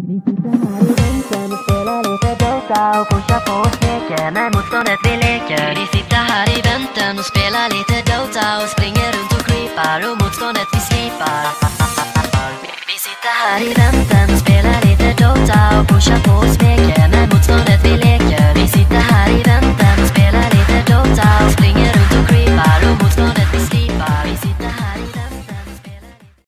Vi sitter här i väntan och spelar lite Dota och pushar på och smeker när motståndet vi leker. Vi sitter här i väntan och spelar lite Dota och springer runt och creepar och motståndet vi slipar. Vi sitter här i väntan och spelar lite Dota och pushar på och smeker.